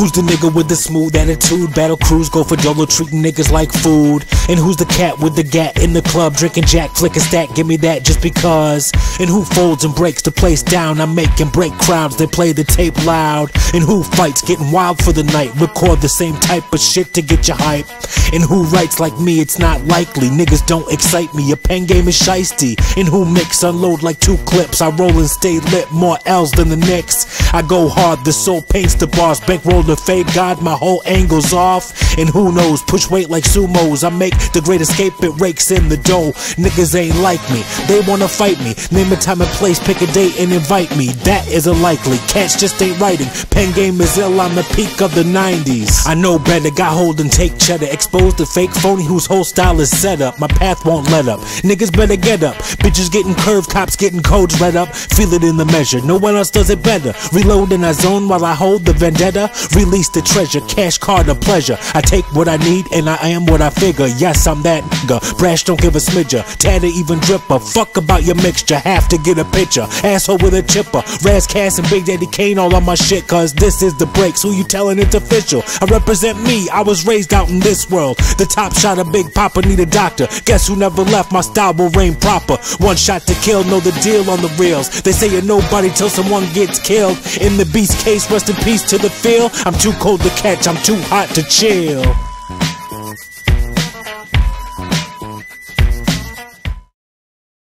Who's the nigga with the smooth attitude? Battle crews go for dolo, treating niggas like food. And who's the cat with the gat in the club, drinking jack, flick a stack, give me that just because. And who folds and breaks the place down? I make and break crowds, they play the tape loud. And who fights, getting wild for the night, record the same type of shit to get you hype. And who writes like me? It's not likely, niggas don't excite me, your pen game is shiesty. And who mix, unload like 2 clips, I roll and stay lit, more L's than the Knicks. I go hard, the soul paints the bars, bankroll the fade god, my whole angle's off. And who knows, push weight like sumos, I make the great escape, it rakes in the dough. Niggas ain't like me, they wanna fight me, name a time and place, pick a date and invite me. That is unlikely, cats just ain't writing, pen game is ill, I'm the peak of the 90s. I know better, got hold and take cheddar, expose the fake phony whose whole style is set up. My path won't let up, niggas better get up, bitches getting curved, cops getting codes read up. Feel it in the measure, no one else does it better. Reload in a zone while I hold the vendetta, release the treasure, cash card of pleasure. I take what I need and I am what I figure. Yes, I'm that nigga, brash don't give a smidger, tatter even dripper, fuck about your mixture, have to get a picture, asshole with a chipper, Raz Cass and Big Daddy Kane all on my shit, cause this is the breaks, who you telling it's official? I represent me, I was raised out in this world, the top shot of Big Papa need a doctor, guess who never left, my style will reign proper, one shot to kill, know the deal on the reels, they say you're nobody till someone gets killed, in the beast case, rest in peace to the field, I'm too cold to catch, I'm too hot to chill.